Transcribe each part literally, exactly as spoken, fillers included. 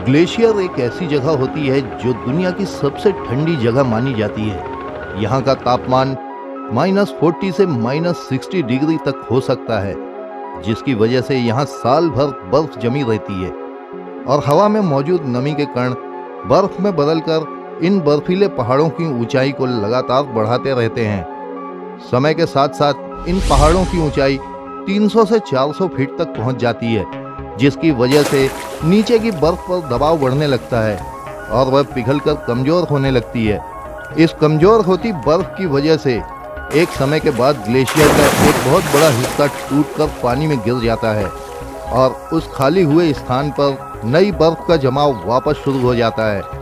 Glacier एक ऐसी जगह होती है जो दुनिया की सबसे ठंडी जगह मानी जाती है। यहाँ का तापमान माइनस फोर्टी से माइनस सिक्सटी डिग्री तक हो सकता है, जिसकी वजह से यहाँ साल भर बर्फ जमी रहती है और हवा में मौजूद नमी के कण बर्फ में बदलकर इन बर्फीले पहाड़ों की ऊंचाई को लगातार बढ़ाते रहते हैं। समय के साथ साथ इन पहाड़ों की ऊंचाई तीन सौ से चार सौ फीट तक पहुंच जाती है, जिसकी वजह से नीचे की बर्फ पर दबाव बढ़ने लगता है और वह पिघलकर कमजोर होने लगती है। इस कमजोर होती बर्फ की वजह से एक समय के बाद ग्लेशियर का एक बहुत बड़ा हिस्सा टूटकर पानी में गिर जाता है और उस खाली हुए स्थान पर नई बर्फ का जमाव वापस शुरू हो जाता है।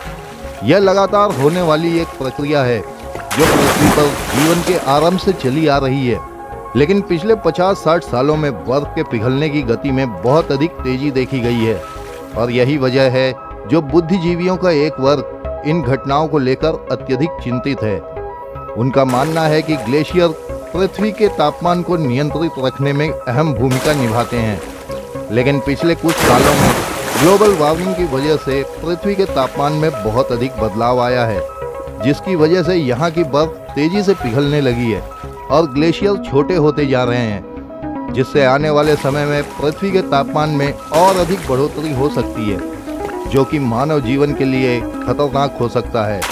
यह लगातार होने वाली एक प्रक्रिया है जो पृथ्वी पर जीवन के आरंभ से चली आ रही है, लेकिन पिछले पचास साठ सालों में बर्फ के पिघलने की गति में बहुत अधिक तेजी देखी गई है और यही वजह है जो बुद्धिजीवियों का एक वर्ग इन घटनाओं को लेकर अत्यधिक चिंतित है। उनका मानना है कि ग्लेशियर पृथ्वी के तापमान को नियंत्रित रखने में अहम भूमिका निभाते हैं, लेकिन पिछले कुछ सालों में ग्लोबल वार्मिंग की वजह से पृथ्वी के तापमान में बहुत अधिक बदलाव आया है, जिसकी वजह से यहाँ की बर्फ तेजी से पिघलने लगी है और ग्लेशियर छोटे होते जा रहे हैं, जिससे आने वाले समय में पृथ्वी के तापमान में और अधिक बढ़ोतरी हो सकती है, जो कि मानव जीवन के लिए खतरनाक हो सकता है।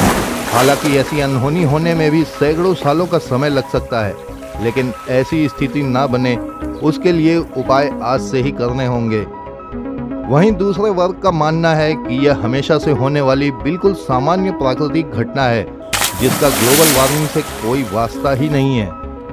हालांकि ऐसी अनहोनी होने में भी सैकड़ों सालों का समय लग सकता है, लेकिन ऐसी स्थिति ना बने उसके लिए उपाय आज से ही करने होंगे। वहीं दूसरे वर्ग का मानना है कि यह हमेशा से होने वाली बिल्कुल सामान्य प्राकृतिक घटना है, जिसका ग्लोबल वार्मिंग से कोई वास्ता ही नहीं है।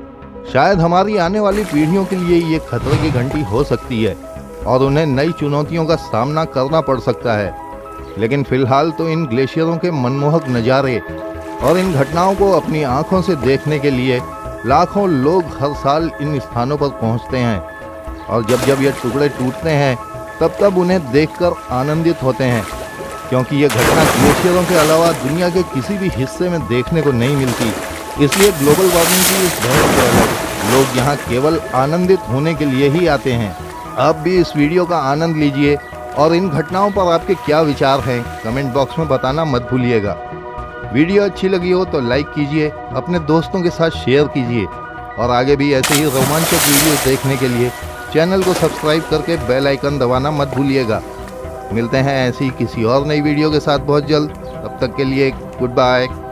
शायद हमारी आने वाली पीढ़ियों के लिए ये खतरे की घंटी हो सकती है और उन्हें नई चुनौतियों का सामना करना पड़ सकता है, लेकिन फिलहाल तो इन ग्लेशियरों के मनमोहक नज़ारे और इन घटनाओं को अपनी आंखों से देखने के लिए लाखों लोग हर साल इन स्थानों पर पहुंचते हैं और जब जब ये टुकड़े टूटते हैं तब तब उन्हें देखकर आनंदित होते हैं, क्योंकि ये घटना ग्लेशियरों के अलावा दुनिया के किसी भी हिस्से में देखने को नहीं मिलती। इसलिए ग्लोबल वार्मिंग की इस बहस से अलग लोग यहाँ केवल आनंदित होने के लिए ही आते हैं। आप भी इस वीडियो का आनंद लीजिए और इन घटनाओं पर आपके क्या विचार हैं कमेंट बॉक्स में बताना मत भूलिएगा। वीडियो अच्छी लगी हो तो लाइक कीजिए, अपने दोस्तों के साथ शेयर कीजिए और आगे भी ऐसे ही रोमांचक वीडियो देखने के लिए चैनल को सब्सक्राइब करके बेल आइकन दबाना मत भूलिएगा। मिलते हैं ऐसी किसी और नई वीडियो के साथ बहुत जल्द। तब तक के लिए गुड बाय।